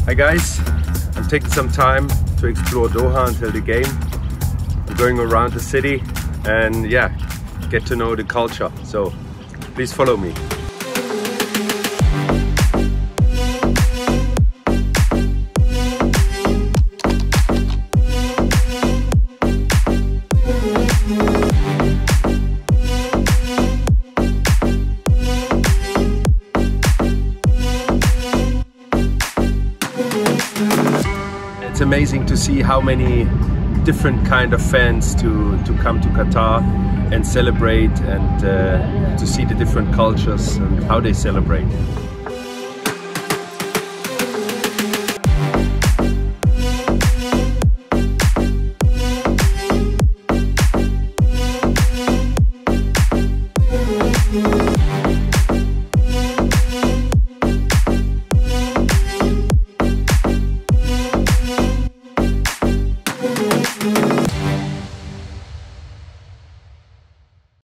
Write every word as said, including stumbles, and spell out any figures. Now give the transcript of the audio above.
Hi guys, I'm taking some time to explore Doha until the game. I'm going around the city and yeah, get to know the culture. So please follow me. It's amazing to see how many different kind of fans to, to come to Qatar and celebrate, and uh, to see the different cultures and how they celebrate.